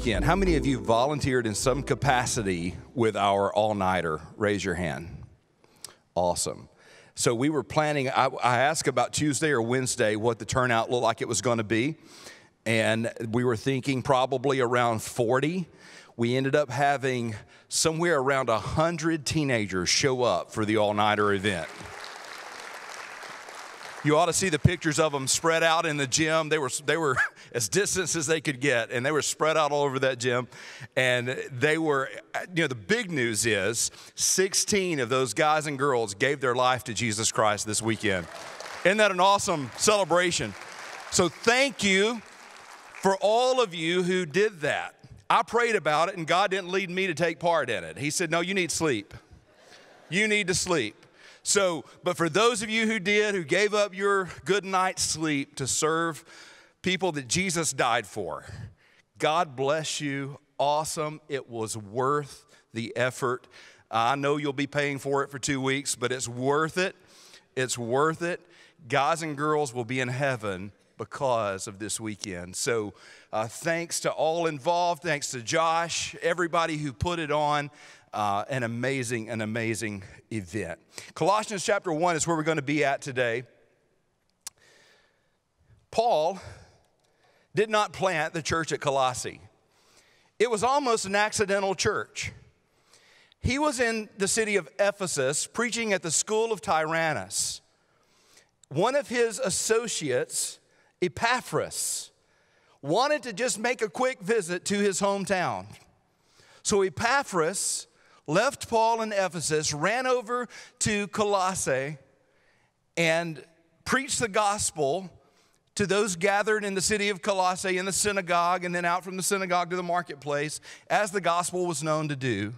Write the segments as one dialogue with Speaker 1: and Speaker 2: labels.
Speaker 1: weekend, how many of you volunteered in some capacity with our all-nighter? Raise your hand. Awesome. So we were planning, I asked about Tuesday or Wednesday what the turnout looked like it was going to be. And we were thinking probably around 40. We ended up having somewhere around 100 teenagers show up for the all-nighter event. You ought to see the pictures of them spread out in the gym. They were as distant as they could get, and they were spread out all over that gym. And they were, the big news is 16 of those guys and girls gave their life to Jesus Christ this weekend. Isn't that an awesome celebration? So thank you for all of you who did that. I prayed about it, and God didn't lead me to take part in it. He said, no, you need sleep. You need to sleep. So, but for those of you who did, who gave up your good night's sleep to serve people that Jesus died for, God bless you. Awesome. It was worth the effort. I know you'll be paying for it for 2 weeks, but it's worth it. It's worth it. Guys and girls will be in heaven because of this weekend. So thanks to all involved. Thanks to Josh, everybody who put it on. An amazing event. Colossians chapter 1 is where we're going to be at today. Paul did not plant the church at Colossae. It was almost an accidental church. He was in the city of Ephesus preaching at the school of Tyrannus. One of his associates, Epaphras, wanted to just make a quick visit to his hometown. So Epaphras left Paul in Ephesus, ran over to Colossae, and preached the gospel to those gathered in the city of Colossae in the synagogue, and then out from the synagogue to the marketplace, as the gospel was known to do.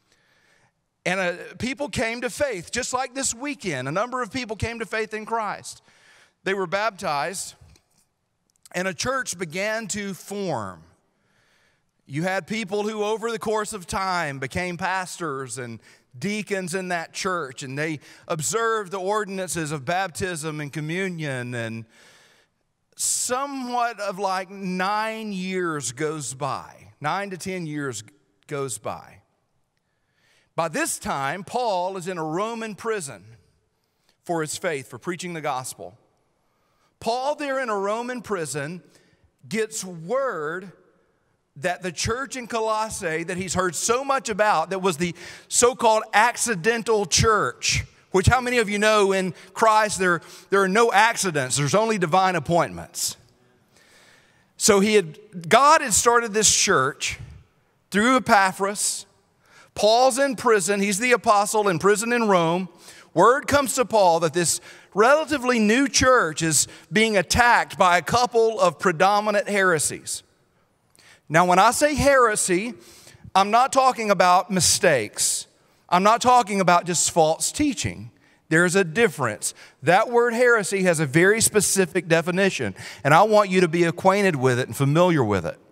Speaker 1: And people came to faith, just like this weekend. A number of people came to faith in Christ. They were baptized, and a church began to form. You had people who over the course of time became pastors and deacons in that church, and they observed the ordinances of baptism and communion, and somewhat of like 9 years goes by. 9 to 10 years goes by. By this time, Paul is in a Roman prison for his faith, for preaching the gospel. Paul there in a Roman prison gets word that the church in Colossae that he's heard so much about, that was the so-called accidental church, which how many of you know in Christ there are no accidents, there's only divine appointments. So God had started this church through Epaphras. Paul's in prison, he's the apostle in prison in Rome. Word comes to Paul that this relatively new church is being attacked by a couple of predominant heresies. Now, when I say heresy, I'm not talking about mistakes. I'm not talking about just false teaching. There's a difference. That word heresy has a very specific definition, and I want you to be acquainted with it and familiar with it.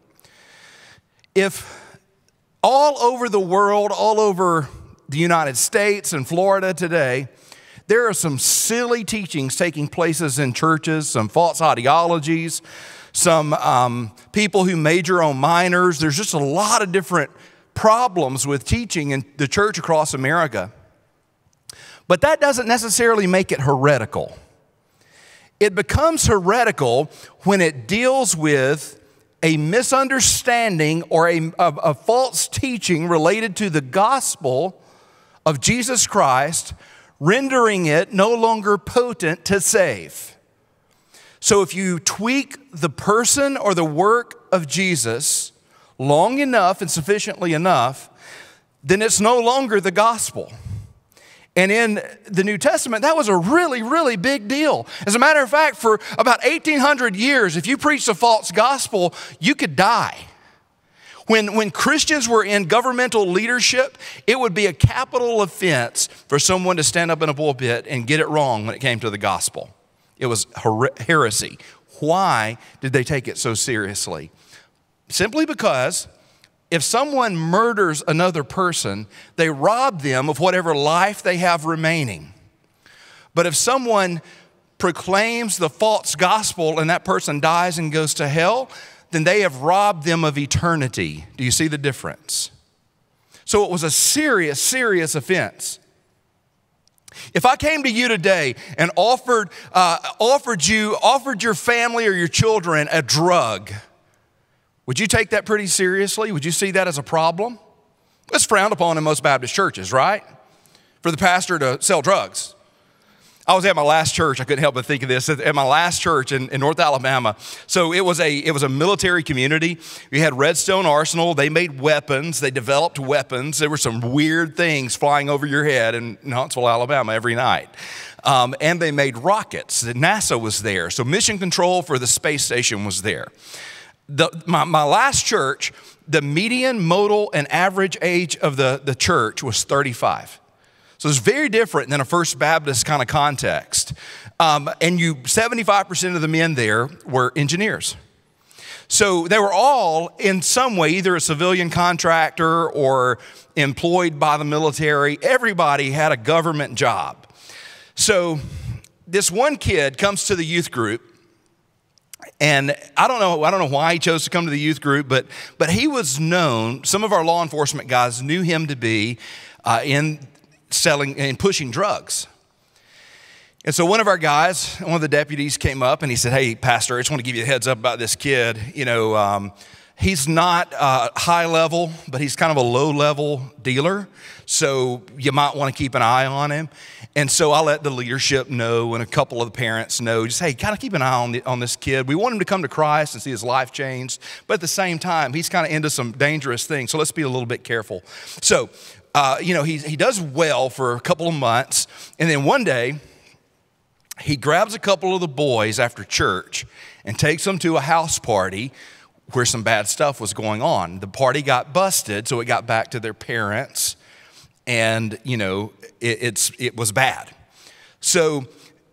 Speaker 1: If all over the world, all over the United States and Florida today, there are some silly teachings taking places in churches, some false ideologies, some people who major on minors. There's just a lot of different problems with teaching in the church across America. But that doesn't necessarily make it heretical. It becomes heretical when it deals with a misunderstanding or a false teaching related to the gospel of Jesus Christ, rendering it no longer potent to save. So if you tweak the person or the work of Jesus long enough and sufficiently enough, then it's no longer the gospel. And in the New Testament, that was a really, really big deal. As a matter of fact, for about 1,800 years, if you preached a false gospel, you could die. When Christians were in governmental leadership, it would be a capital offense for someone to stand up in a pulpit and get it wrong when it came to the gospel. It was heresy. Why did they take it so seriously? Simply because if someone murders another person, they rob them of whatever life they have remaining. But if someone proclaims the false gospel and that person dies and goes to hell, then they have robbed them of eternity. Do you see the difference? So it was a serious, serious offense. If I came to you today and offered your family or your children a drug, would you take that pretty seriously? Would you see that as a problem? It's frowned upon in most Baptist churches, right? For the pastor to sell drugs. I was at my last church. I couldn't help but think of this. At my last church in North Alabama, so it was a military community. We had Redstone Arsenal. They made weapons. They developed weapons. There were some weird things flying over your head in Huntsville, Alabama every night. And they made rockets. NASA was there. So mission control for the space station was there. My last church, the median modal and average age of the church was 35. So it's very different than a First Baptist kind of context. And 75% of the men there were engineers. So they were all in some way either a civilian contractor or employed by the military. Everybody had a government job. So this one kid comes to the youth group. And I don't know why he chose to come to the youth group, but he was known, some of our law enforcement guys knew him to be in selling and pushing drugs. And so one of our guys, one of the deputies came up and he said, "Hey, Pastor, I just want to give you a heads up about this kid. He's not high level, but he's kind of a low level dealer. So you might want to keep an eye on him." And so I let the leadership know and a couple of the parents know, just, hey, kind of keep an eye on this kid. We want him to come to Christ and see his life changed. But at the same time, he's kind of into some dangerous things. So let's be a little bit careful. So, he does well for a couple of months. And then one day, he grabs a couple of the boys after church and takes them to a house party where some bad stuff was going on. The party got busted, so it got back to their parents. And, it was bad. So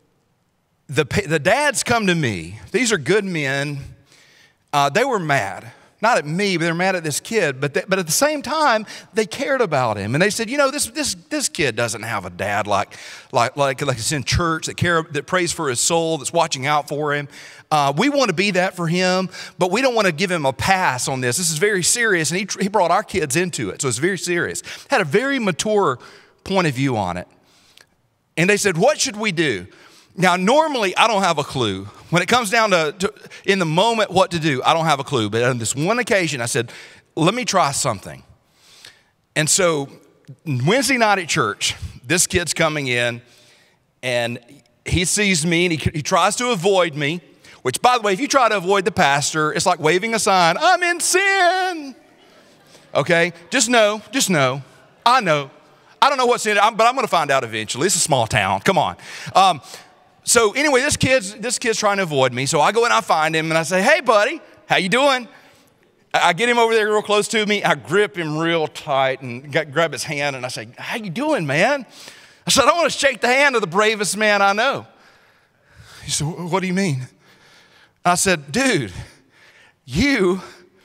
Speaker 1: the dads come to me. These are good men. They were mad. Not at me, but they're mad at this kid. But at the same time, they cared about him. And they said, this kid doesn't have a dad like it's in church, that prays for his soul, that's watching out for him. We want to be that for him, but we don't want to give him a pass on this. This is very serious. And he brought our kids into it, so it's very serious. Had a very mature point of view on it. And they said, what should we do? Now, normally, I don't have a clue. When it comes down to in the moment what to do, I don't have a clue. But on this one occasion, I said, let me try something. And so Wednesday night at church, this kid's coming in, and he sees me, and he tries to avoid me, which, by the way, if you try to avoid the pastor, it's like waving a sign, I'm in sin. Okay? Just know, I know. I don't know what's in it, but I'm going to find out eventually. It's a small town. Come on. So anyway, this kid's trying to avoid me. So I go and I find him and I say, hey, buddy, how you doing? I get him over there real close to me. I grip him real tight and grab his hand and I say, how you doing, man? I said, I want to shake the hand of the bravest man I know. He said, what do you mean? I said, dude, you've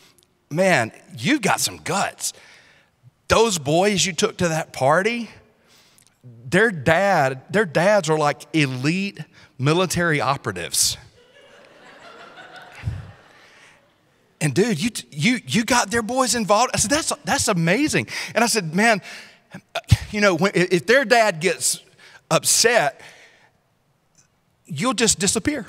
Speaker 1: got some guts. Those boys you took to that party, their dads are like elite military operatives. And dude, you got their boys involved. I said, that's amazing. And I said, man, if their dad gets upset, you'll just disappear.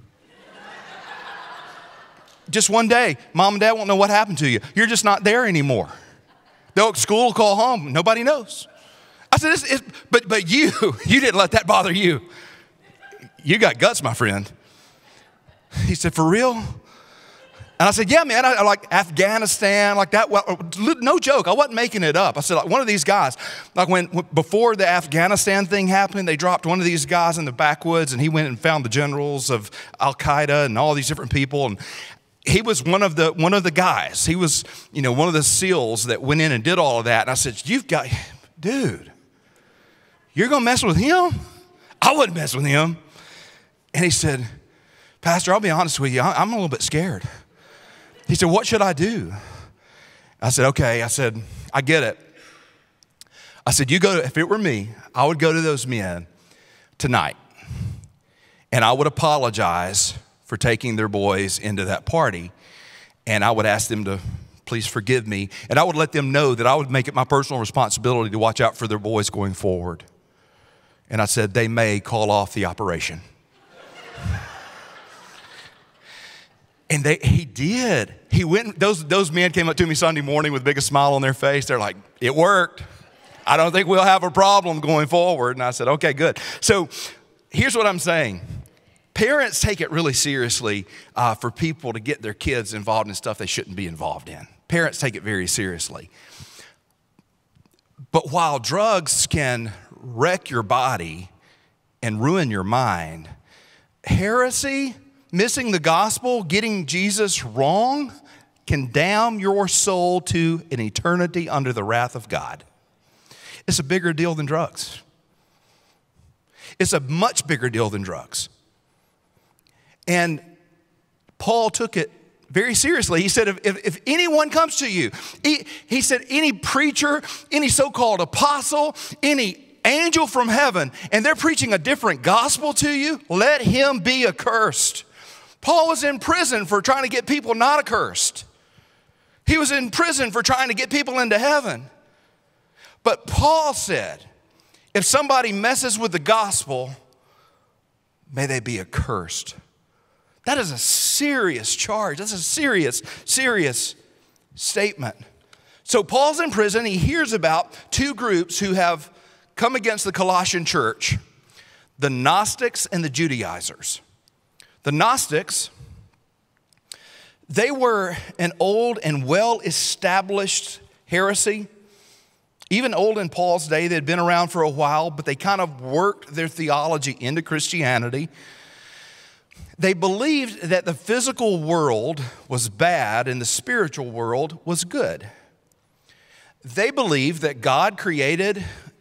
Speaker 1: Just one day, mom and dad won't know what happened to you. You're just not there anymore. They'll at school, call home, nobody knows. I said, but you didn't let that bother you. You got guts, my friend. He said, for real? And I said, yeah, man, I like Afghanistan, like that. No joke, I wasn't making it up. I said, like one of these guys, like before the Afghanistan thing happened, they dropped one of these guys in the backwoods and he went and found the generals of Al-Qaeda and all these different people. And he was one of the guys. He was, one of the SEALs that went in and did all of that. And I said, dude, you're going to mess with him? I wouldn't mess with him. And he said, Pastor, I'll be honest with you. I'm a little bit scared. He said, what should I do? I said, okay. I said, I get it. I said, if it were me, I would go to those men tonight and I would apologize for taking their boys into that party. And I would ask them to please forgive me. And I would let them know that I would make it my personal responsibility to watch out for their boys going forward. And I said, they may call off the operation. And he did. He went. Those men came up to me Sunday morning with the biggest smile on their face. They're like, it worked. I don't think we'll have a problem going forward. And I said, okay, good. So here's what I'm saying. Parents take it really seriously for people to get their kids involved in stuff they shouldn't be involved in. Parents take it very seriously. But while drugs can wreck your body and ruin your mind, heresy, missing the gospel, getting Jesus wrong, can damn your soul to an eternity under the wrath of God. It's a bigger deal than drugs. It's a much bigger deal than drugs. And Paul took it very seriously. He said, if anyone comes to you, he said, any preacher, any so-called apostle, any angel from heaven, and they're preaching a different gospel to you, let him be accursed. Paul was in prison for trying to get people not accursed. He was in prison for trying to get people into heaven. But Paul said, if somebody messes with the gospel, may they be accursed. That is a serious charge. That's a serious, serious statement. So Paul's in prison. He hears about two groups who have come against the Colossian church, the Gnostics and the Judaizers. The Gnostics, they were an old and well-established heresy. Even old in Paul's day, they'd been around for a while, but they kind of worked their theology into Christianity. They believed that the physical world was bad and the spiritual world was good. They believed that God created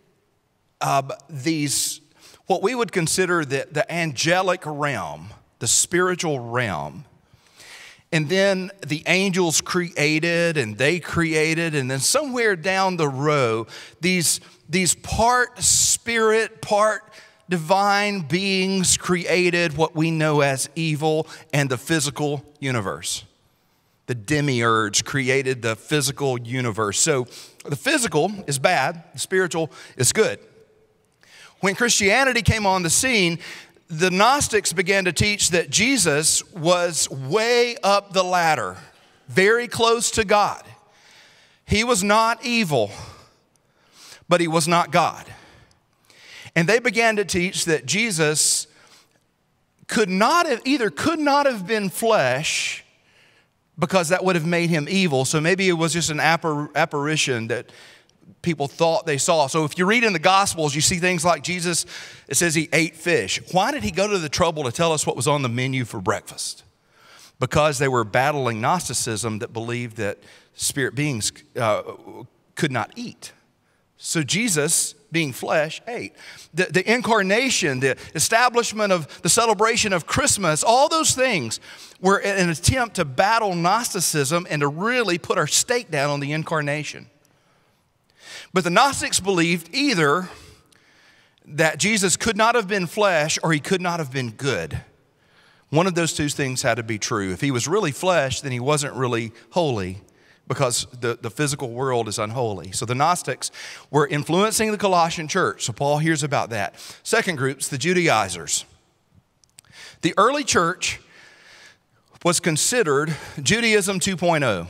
Speaker 1: these, what we would consider the angelic realm, the spiritual realm. And then the angels created and they created, and then somewhere down the road, these part spirit, part divine beings created what we know as evil and the physical universe. The demiurge created the physical universe. So the physical is bad, the spiritual is good. When Christianity came on the scene, the Gnostics began to teach that Jesus was way up the ladder, very close to God. He was not evil, but he was not God. And they began to teach that Jesus could not have been flesh, because that would have made him evil. So maybe it was just an apparition that people thought they saw. So if you read in the Gospels, you see things like Jesus, it says he ate fish. Why did he go to the trouble to tell us what was on the menu for breakfast? Because they were battling Gnosticism that believed that spirit beings could not eat. So Jesus, being flesh, ate. The incarnation, the establishment of the celebration of Christmas, all those things were an attempt to battle Gnosticism and to really put our stake down on the incarnation. But the Gnostics believed either that Jesus could not have been flesh or he could not have been good. One of those two things had to be true. If he was really flesh, then he wasn't really holy, because the physical world is unholy. So the Gnostics were influencing the Colossian church. So Paul hears about that. Second group's the Judaizers. The early church was considered Judaism 2.0.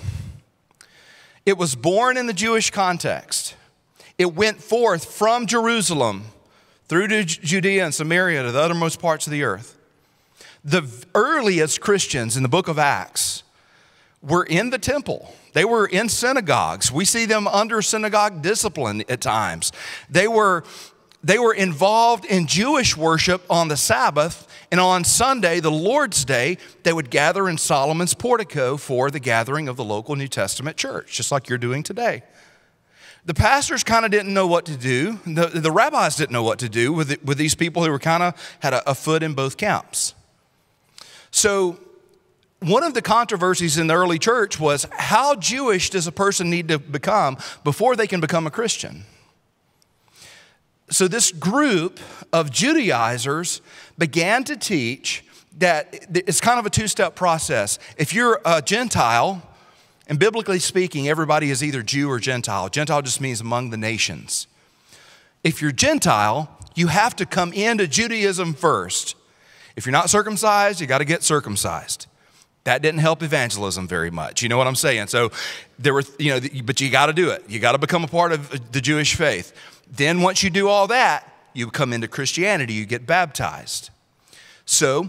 Speaker 1: It was born in the Jewish context. It went forth from Jerusalem through to Judea and Samaria to the uttermost parts of the earth. The earliest Christians in the book of Acts were in the temple. They were in synagogues. We see them under synagogue discipline at times. They were involved in Jewish worship on the Sabbath, and on Sunday, the Lord's Day, they would gather in Solomon's portico for the gathering of the local New Testament church, just like you're doing today. The pastors kind of didn't know what to do. The rabbis didn't know what to do with these people who were kind of had a foot in both camps. So one of the controversies in the early church was, how Jewish does a person need to become before they can become a Christian? So this group of Judaizers began to teach that it's kind of a two-step process. If you're a Gentile, and biblically speaking, everybody is either Jew or Gentile. Gentile just means among the nations. If you're Gentile, you have to come into Judaism first. If you're not circumcised, you got to get circumcised. That didn't help evangelism very much. You know what I'm saying? So there were, but you got to do it. You got to become a part of the Jewish faith. Then once you do all that, you come into Christianity, you get baptized. So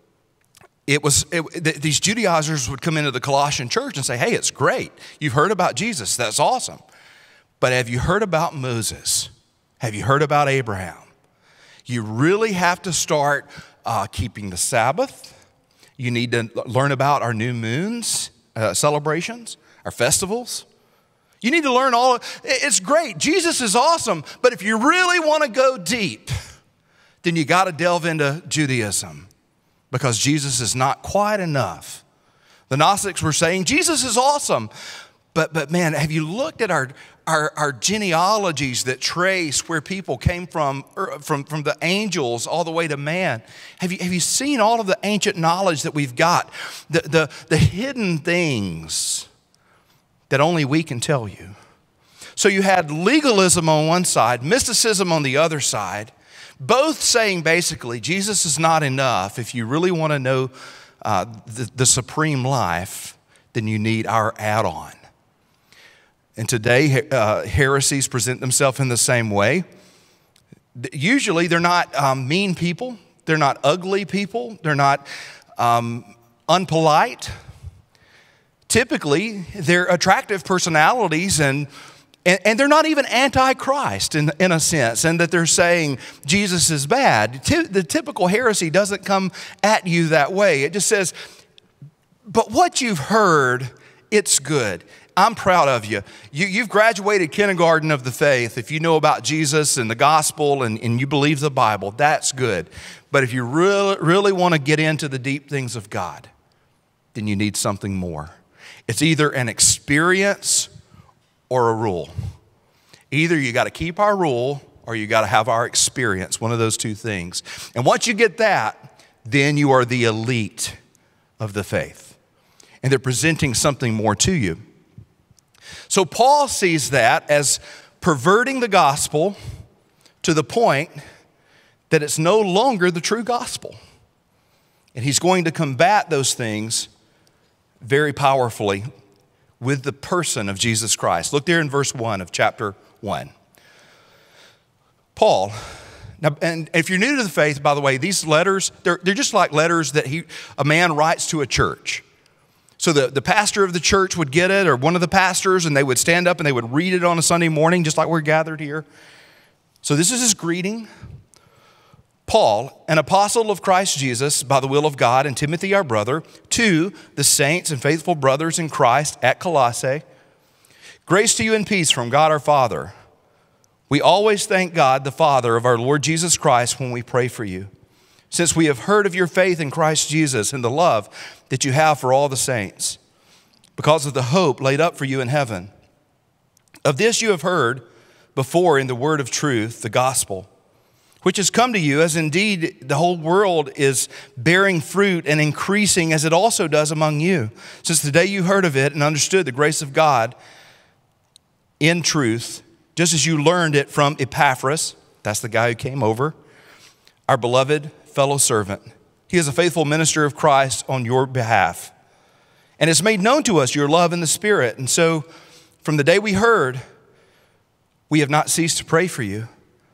Speaker 1: these Judaizers would come into the Colossian church and say, hey, it's great. You've heard about Jesus. That's awesome. But have you heard about Moses? Have you heard about Abraham? You really have to start keeping the Sabbath. You need to learn about our new moons celebrations, our festivals. You need to learn all. It's great. Jesus is awesome. But if you really want to go deep, then you got to delve into Judaism, because Jesus is not quite enough. The Gnostics were saying, Jesus is awesome. But man, have you looked at our genealogies that trace where people came from the angels all the way to man? Have you seen all of the ancient knowledge that we've got? The hidden things that only we can tell you. So you had legalism on one side, mysticism on the other side, both saying basically Jesus is not enough. If you really want to know the supreme life, then you need our add-on. And today, heresies present themselves in the same way. Usually, they're not mean people. They're not ugly people. They're not unpolite. Typically, they're attractive personalities, and they're not even anti-Christ in a sense, and that they're saying Jesus is bad. The typical heresy doesn't come at you that way. It just says, but what you've heard, it's good. I'm proud of you. You've graduated kindergarten of the faith. If you know about Jesus and the gospel and you believe the Bible, that's good. But if you really want to get into the deep things of God, then you need something more. It's either an experience or a rule. Either you got to keep our rule or you got to have our experience, one of those two things. And once you get that, then you are the elite of the faith. And they're presenting something more to you. So Paul sees that as perverting the gospel to the point that it's no longer the true gospel. And he's going to combat those things very powerfully with the person of Jesus Christ. Look there in verse 1 of chapter 1. Paul, now, and if you're new to the faith, by the way, these letters, they're just like letters that a man writes to a church. So the pastor of the church would get it, or one of the pastors, and they would stand up and they would read it on a Sunday morning, just like we're gathered here. So this is his greeting. Paul, an apostle of Christ Jesus by the will of God, and Timothy our brother, to the saints and faithful brothers in Christ at Colossae, grace to you and peace from God our Father. We always thank God, the Father of our Lord Jesus Christ, when we pray for you, since we have heard of your faith in Christ Jesus and the love that you have for all the saints, because of the hope laid up for you in heaven. Of this you have heard before in the word of truth, the gospel, which has come to you, as indeed the whole world is bearing fruit and increasing, as it also does among you, since the day you heard of it and understood the grace of God in truth, just as you learned it from Epaphras, that's the guy who came over, our beloved fellow servant. He is a faithful minister of Christ on your behalf, and has made known to us your love in the Spirit. And so from the day we heard, we have not ceased to pray for you.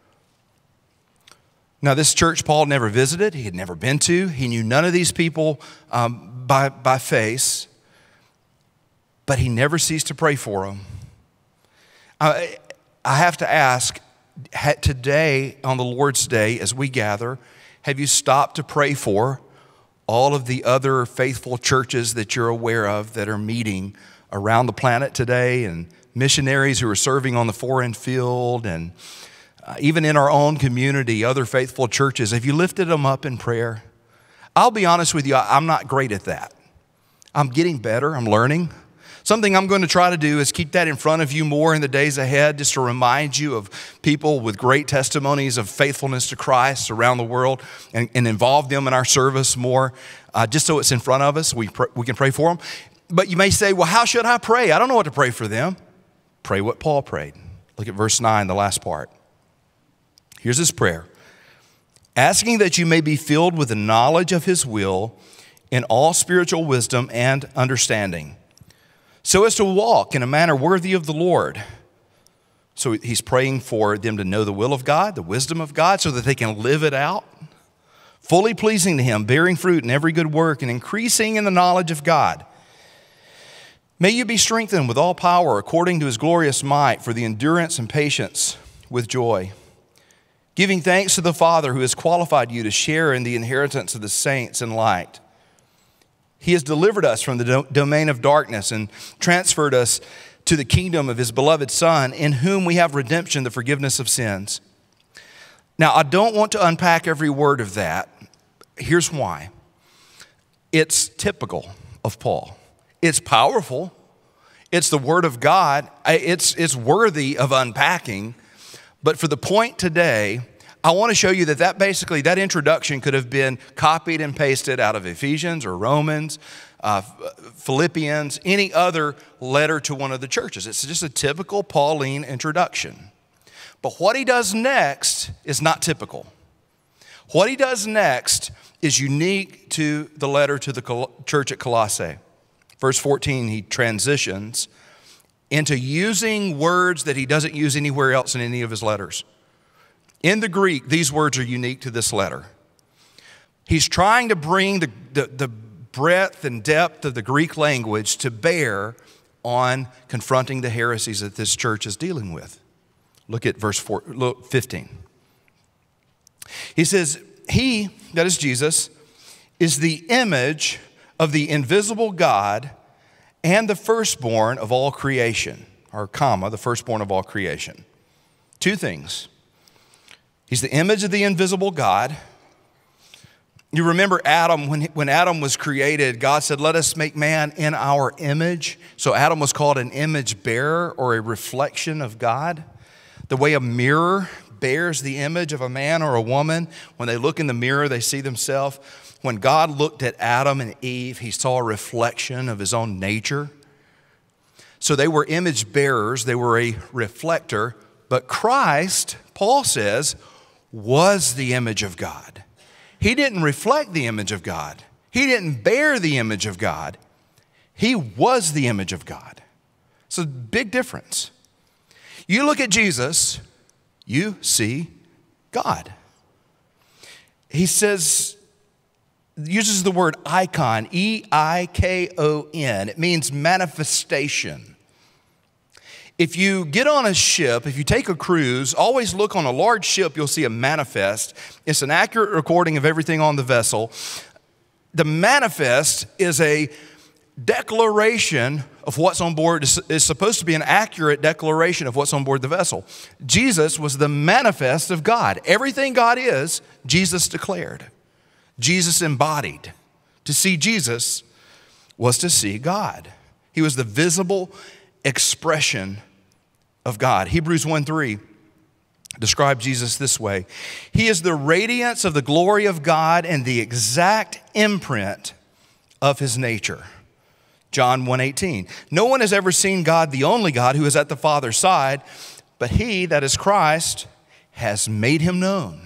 Speaker 1: Now, this church Paul never visited. He had never been to. He knew none of these people by face, but he never ceased to pray for them. I have to ask, today on the Lord's Day, as we gather, have you stopped to pray for all of the other faithful churches that you're aware of that are meeting around the planet today, and missionaries who are serving on the foreign field, and even in our own community, other faithful churches? Have you lifted them up in prayer? I'll be honest with you, I'm not great at that. I'm getting better, I'm learning. Something I'm going to try to do is keep that in front of you more in the days ahead, just to remind you of people with great testimonies of faithfulness to Christ around the world, and involve them in our service more, just so it's in front of us. We can pray for them. But you may say, well, how should I pray? I don't know what to pray for them. Pray what Paul prayed. Look at verse 9, the last part. Here's his prayer. Asking that you may be filled with the knowledge of his will in all spiritual wisdom and understanding, so as to walk in a manner worthy of the Lord. So he's praying for them to know the will of God, the wisdom of God, so that they can live it out, fully pleasing to him, bearing fruit in every good work, and increasing in the knowledge of God. May you be strengthened with all power according to his glorious might for the endurance and patience with joy, giving thanks to the Father who has qualified you to share in the inheritance of the saints in light. He has delivered us from the domain of darkness and transferred us to the kingdom of his beloved Son, in whom we have redemption, the forgiveness of sins. Now, I don't want to unpack every word of that. Here's why. It's typical of Paul. It's powerful. It's the Word of God. It's worthy of unpacking. But for the point today, I want to show you that introduction could have been copied and pasted out of Ephesians or Romans, Philippians, any other letter to one of the churches. It's just a typical Pauline introduction. But what he does next is not typical. What he does next is unique to the letter to the church at Colossae. Verse 14, he transitions into using words that he doesn't use anywhere else in any of his letters. In the Greek, these words are unique to this letter. He's trying to bring the breadth and depth of the Greek language to bear on confronting the heresies that this church is dealing with. Look at verse 15. He says, he, that is Jesus, is the image of the invisible God and the firstborn of all creation, or comma, the firstborn of all creation. Two things. He's the image of the invisible God. You remember Adam, when Adam was created, God said, let us make man in our image. So Adam was called an image bearer, or a reflection of God. The way a mirror bears the image of a man or a woman. When they look in the mirror, they see themselves. When God looked at Adam and Eve, he saw a reflection of his own nature. So they were image bearers. They were a reflector. But Christ, Paul says, was the image of God. He didn't reflect the image of God. He didn't bear the image of God. He was the image of God. It's a big difference. You look at Jesus, you see God. He says, uses the word icon, E-I-K-O-N. It means manifestation. If you get on a ship, if you take a cruise, always look on a large ship, you'll see a manifest. It's an accurate recording of everything on the vessel. The manifest is a declaration of what's on board. It's supposed to be an accurate declaration of what's on board the vessel. Jesus was the manifest of God. Everything God is, Jesus declared. Jesus embodied. To see Jesus was to see God. He was the visible expression of God. Hebrews 1:3 describes Jesus this way. He is the radiance of the glory of God and the exact imprint of his nature. John 1:18. No one has ever seen God, the only God, who is at the Father's side, but he, that is Christ, has made him known.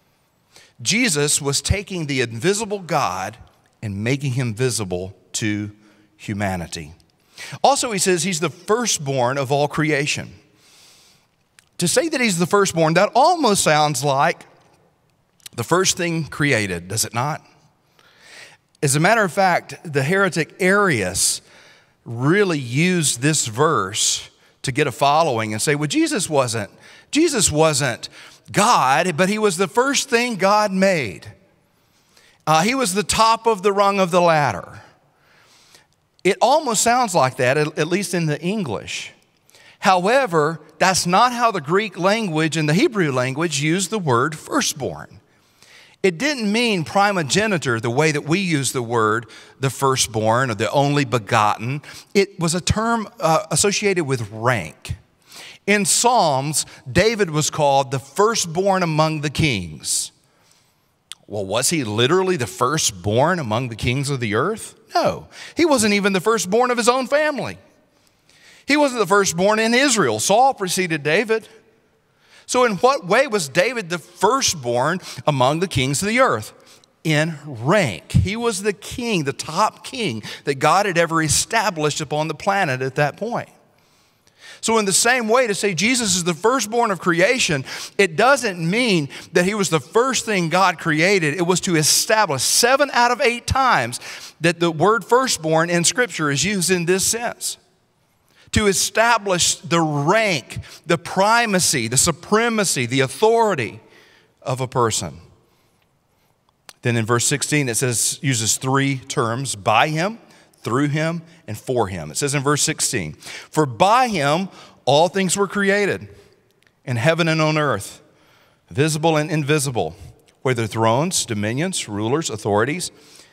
Speaker 1: Jesus was taking the invisible God and making him visible to humanity. Also, he says he's the firstborn of all creation. To say that he's the firstborn, that almost sounds like the first thing created, does it not? As a matter of fact, the heretic Arius really used this verse to get a following and say, well, Jesus wasn't God, but he was the first thing God made. He was the top of the rung of the ladder. It almost sounds like that, at least in the English. However, that's not how the Greek language and the Hebrew language use the word firstborn. It didn't mean primogenitor the way that we use the word, the firstborn or the only begotten. It was a term associated with rank. In Psalms, David was called the firstborn among the kings. Well, was he literally the firstborn among the kings of the earth? No, he wasn't even the firstborn of his own family. He wasn't the firstborn in Israel. Saul preceded David. So in what way was David the firstborn among the kings of the earth? In rank. He was the king, the top king that God had ever established upon the planet at that point. So in the same way, to say Jesus is the firstborn of creation, it doesn't mean that he was the first thing God created. It was to establish 7 out of 8 times that the word firstborn in Scripture is used in this sense. To establish the rank, the primacy, the supremacy, the authority of a person. Then in verse 16, it says, uses 3 terms: by him, through him, and for him. It says in verse 16, for by him all things were created, in heaven and on earth, visible and invisible, whether thrones, dominions, rulers, authorities.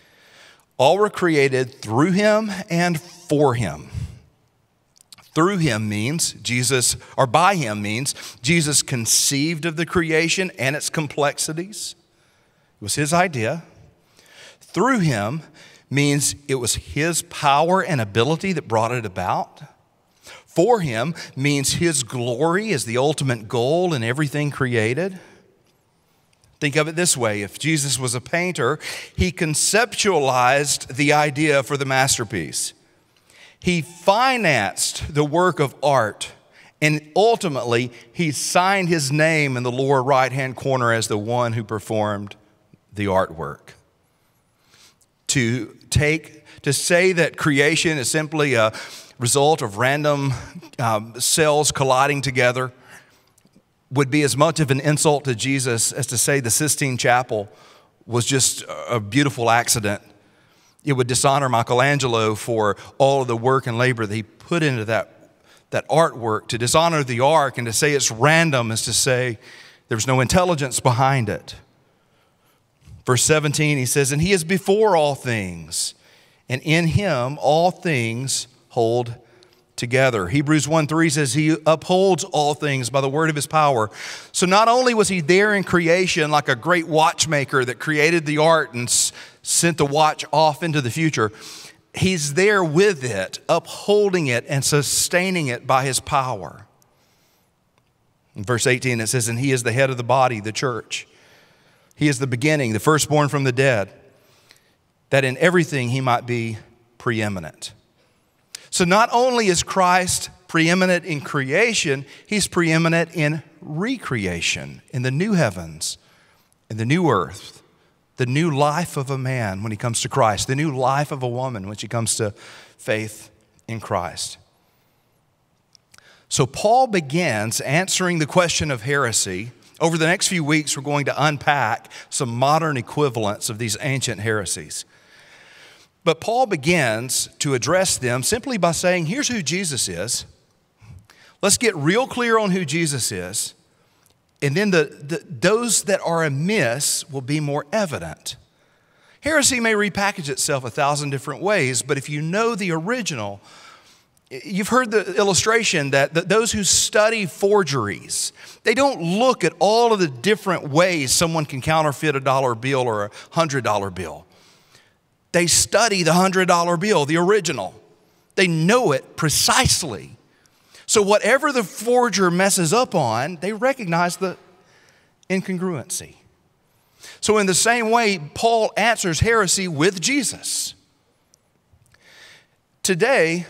Speaker 1: All were created through him and for him. Through him means Jesus, or by him means Jesus conceived of the creation and its complexities. It was his idea. Through him means it was his power and ability that brought it about. For him means his glory is the ultimate goal in everything created. Think of it this way: if Jesus was a painter, he conceptualized the idea for the masterpiece. He financed the work of art, and ultimately he signed his name in the lower right-hand corner as the one who performed the artwork. To say that creation is simply a result of random cells colliding together would be as much of an insult to Jesus as to say the Sistine Chapel was just a beautiful accident. It would dishonor Michelangelo for all of the work and labor that he put into that artwork. To dishonor the ark and to say it's random is to say there's no intelligence behind it. Verse 17, he says, and he is before all things, and in him all things hold together. Hebrews 1:3 says he upholds all things by the word of his power. So not only was he there in creation like a great watchmaker that created the art and sent the watch off into the future, he's there with it, upholding it and sustaining it by his power. In verse 18 it says, and he is the head of the body, the church. He is the beginning, the firstborn from the dead, that in everything he might be preeminent. So not only is Christ preeminent in creation, he's preeminent in recreation, in the new heavens, in the new earth, the new life of a man when he comes to Christ, the new life of a woman when she comes to faith in Christ. So Paul begins answering the question of heresy. Over the next few weeks, we're going to unpack some modern equivalents of these ancient heresies. But Paul begins to address them simply by saying, here's who Jesus is. Let's get real clear on who Jesus is. And then those that are amiss will be more evident. Heresy may repackage itself 1,000 different ways, but if you know the original, you've heard the illustration that those who study forgeries, they don't look at all of the different ways someone can counterfeit a dollar bill or a $100 bill. They study the $100 bill, the original. They know it precisely. So whatever the forger messes up on, they recognize the incongruency. So in the same way, Paul answers heresy with Jesus. Today,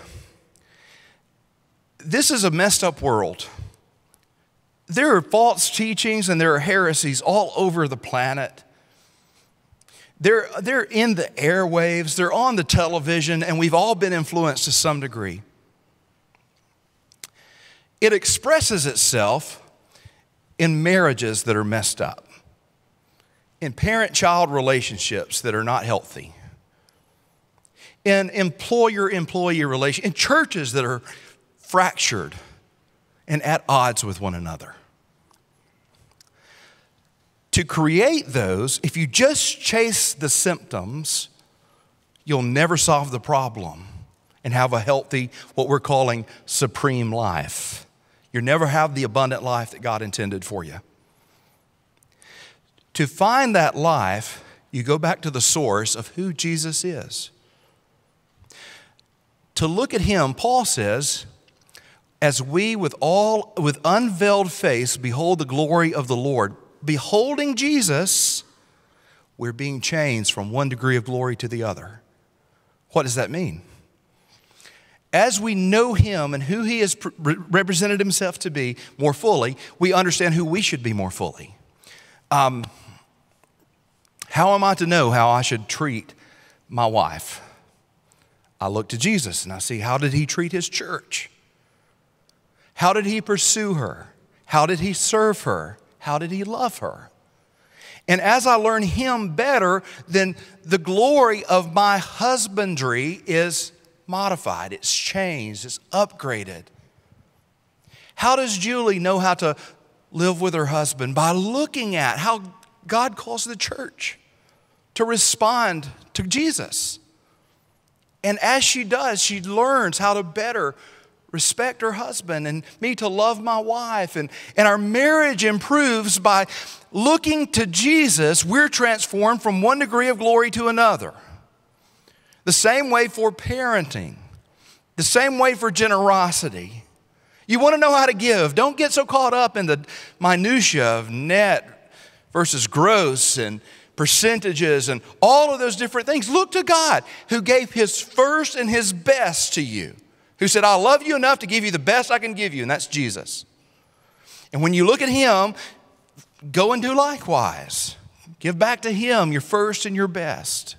Speaker 1: this is a messed up world. There are false teachings and there are heresies all over the planet. They're in the airwaves, they're on the television, and we've all been influenced to some degree. It expresses itself in marriages that are messed up, in parent-child relationships that are not healthy, in employer-employee relations, in churches that are fractured and at odds with one another. to create those, if you just chase the symptoms, you'll never solve the problem and have a healthy, what we're calling supreme life. You'll never have the abundant life that God intended for you. To find that life, you go back to the source of who Jesus is. To look at him, Paul says, as we with unveiled face behold the glory of the Lord, beholding Jesus, we're being changed from one degree of glory to the other. What does that mean? As we know him and who he has represented himself to be more fully, we understand who we should be more fully. How am I to know how I should treat my wife? I look to Jesus and I see, how did he treat his church? How did he pursue her? How did he serve her? How did he love her? And as I learn him better, then the glory of my husbandry is modified, it's changed, it's upgraded. How does Julie know how to live with her husband? By looking at how God calls the church to respond to Jesus. And as she does, she learns how to better respect her husband, and me to love my wife. And our marriage improves by looking to Jesus. We're transformed from one degree of glory to another. The same way for parenting. The same way for generosity. You want to know how to give. Don't get so caught up in the minutia of net versus gross and percentages and all of those different things. Look to God, who gave his first and his best to you. Who said, I love you enough to give you the best I can give you, and that's Jesus. And when you look at him, go and do likewise. Give back to him your first and your best.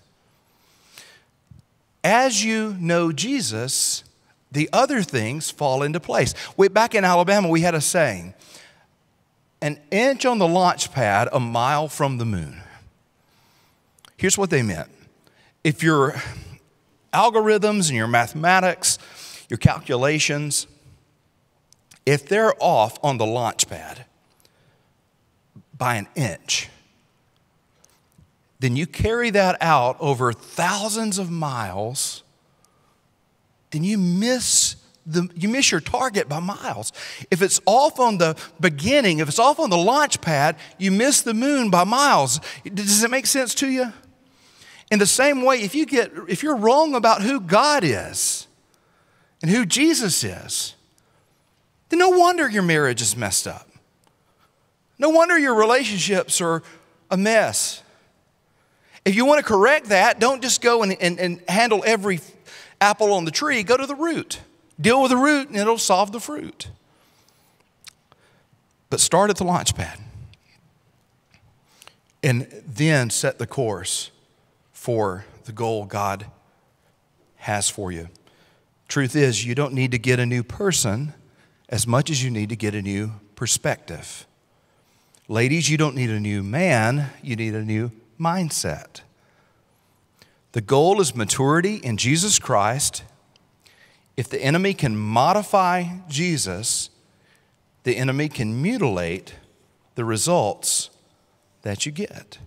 Speaker 1: As you know Jesus, the other things fall into place. Back in Alabama, we had a saying, an inch on the launch pad, a mile from the moon. Here's what they meant. If your algorithms and your mathematics, your calculations, if they're off on the launch pad by an inch, then you carry that out over thousands of miles, then you miss your target by miles. If it's off on the beginning, if it's off on the launch pad, you miss the moon by miles. Does it make sense to you? In the same way, if you're wrong about who God is and who Jesus is, then no wonder your marriage is messed up. No wonder your relationships are a mess. If you want to correct that, don't just go and handle every apple on the tree. Go to the root. Deal with the root and it'll solve the fruit. But start at the launch pad. And then set the course for the goal God has for you. Truth is, you don't need to get a new person as much as you need to get a new perspective. Ladies, you don't need a new man, you need a new mindset. The goal is maturity in Jesus Christ. If the enemy can modify Jesus, the enemy can mutilate the results that you get.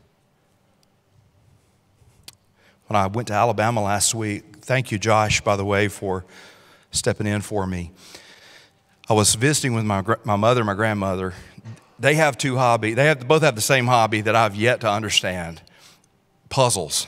Speaker 1: When I went to Alabama last week, thank you, Josh, by the way, for stepping in for me. I was visiting with my mother and my grandmother. They have two hobbies. They both have the same hobby that I've yet to understand: puzzles.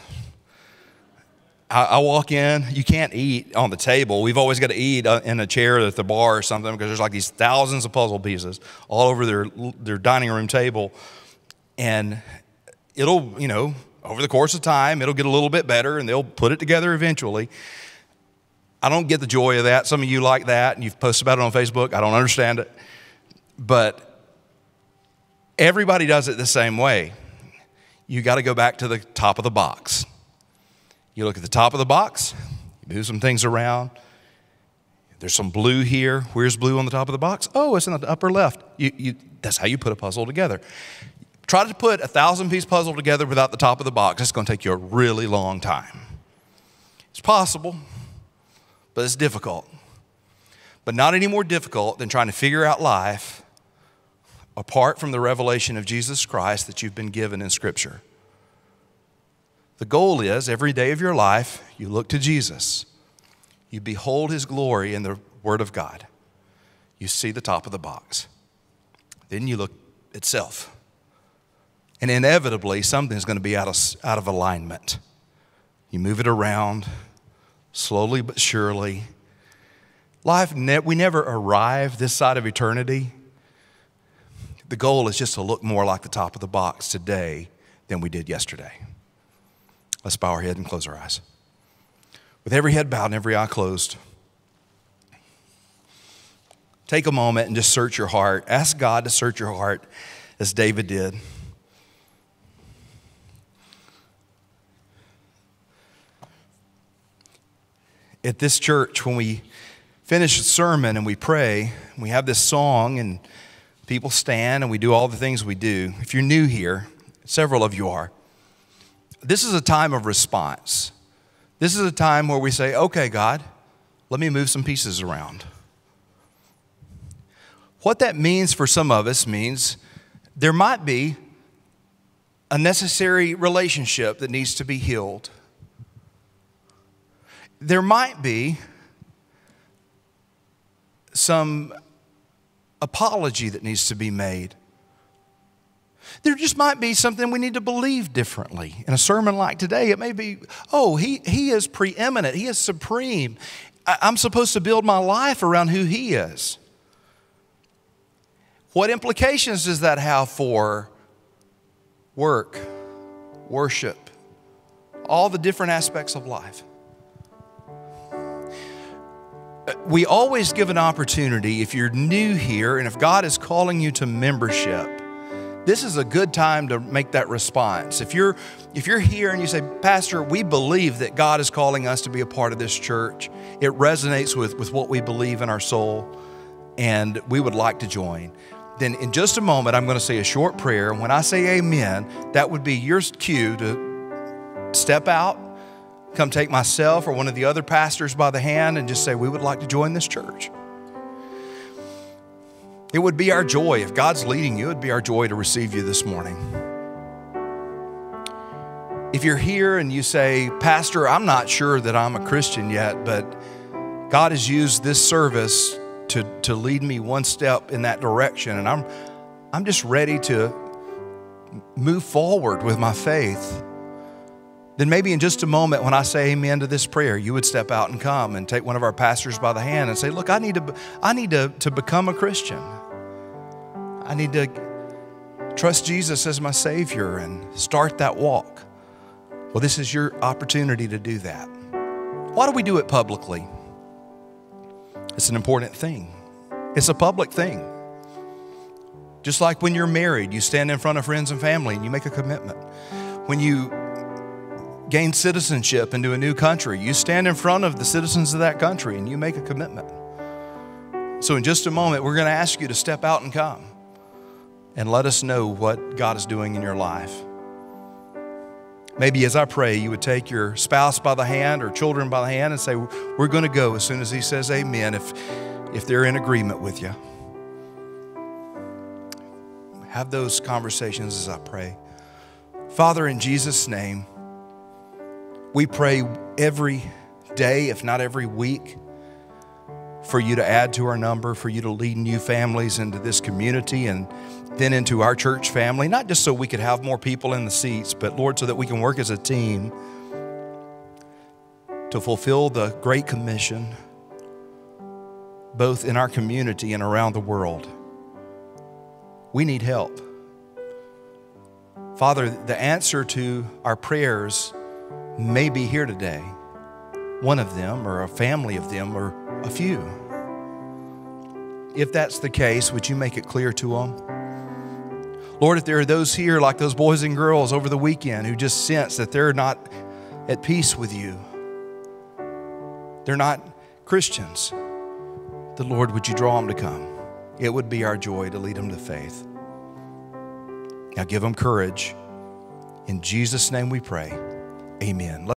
Speaker 1: I walk in, you can't eat on the table. We've always got to eat in a chair at the bar or something, because there's like these thousands of puzzle pieces all over their dining room table. And it'll, over the course of time, it'll get a little bit better and they'll put it together eventually. I don't get the joy of that. Some of you like that and you've posted about it on Facebook. I don't understand it. But everybody does it the same way. You got to go back to the top of the box. You look at the top of the box, you move some things around. There's some blue here. Where's blue on the top of the box? Oh, it's in the upper left. That's how you put a puzzle together. Try to put a 1,000-piece puzzle together without the top of the box. It's going to take you a really long time. It's possible, but it's difficult. But not any more difficult than trying to figure out life apart from the revelation of Jesus Christ that you've been given in Scripture. The goal is, every day of your life, you look to Jesus. You behold His glory in the Word of God. You see the top of the box. Then you look at self. And inevitably, something's going to be out of alignment. You move it around, slowly but surely. Life, we never arrive this side of eternity. The goal is just to look more like the top of the box today than we did yesterday. Let's bow our head and close our eyes. With every head bowed and every eye closed, take a moment and just search your heart. Ask God to search your heart as David did. At this church, when we finish the sermon and we pray, we have this song and people stand and we do all the things we do. If you're new here, several of you are, this is a time of response. This is a time where we say, okay, God, let me move some pieces around. What that means for some of us means there might be a necessary relationship that needs to be healed. There might be some apology that needs to be made. There just might be something we need to believe differently. In a sermon like today, it may be, oh, he is preeminent. He is supreme. I'm supposed to build my life around who He is. What implications does that have for work, worship, all the different aspects of life? We always give an opportunity, if you're new here and if God is calling you to membership, this is a good time to make that response. If you're here and you say, Pastor, we believe that God is calling us to be a part of this church. It resonates with what we believe in our soul, and we would like to join. Then in just a moment, I'm going to say a short prayer. And when I say amen, that would be your cue to step out, come take myself or one of the other pastors by the hand and just say, we would like to join this church. It would be our joy. If God's leading you, it would be our joy to receive you this morning. If you're here and you say, Pastor, I'm not sure that I'm a Christian yet, but God has used this service to lead me one step in that direction, and I'm just ready to move forward with my faith, then maybe in just a moment when I say amen to this prayer, you would step out and come and take one of our pastors by the hand and say, look, I need to become a Christian. I need to trust Jesus as my Savior and start that walk. Well, this is your opportunity to do that. Why do we do it publicly? It's an important thing. It's a public thing. Just like when you're married, you stand in front of friends and family and you make a commitment. When you gain citizenship into a new country, you stand in front of the citizens of that country and you make a commitment. So in just a moment, we're going to ask you to step out and come and let us know what God is doing in your life. Maybe as I pray, you would take your spouse by the hand or children by the hand and say, we're going to go as soon as he says amen, if they're in agreement with you. Have those conversations as I pray. Father, in Jesus' name, we pray every day, if not every week, for you to add to our number, for you to lead new families into this community and then into our church family, not just so we could have more people in the seats, but Lord, so that we can work as a team to fulfill the Great Commission, both in our community and around the world. We need help. Father, the answer to our prayers may be here today. One of them, or a family of them, or a few. If that's the case, would you make it clear to them? Lord, if there are those here, like those boys and girls over the weekend, who just sense that they're not at peace with you, they're not Christians, the Lord, would you draw them to come? It would be our joy to lead them to faith. Now give them courage. In Jesus' name we pray. Amen.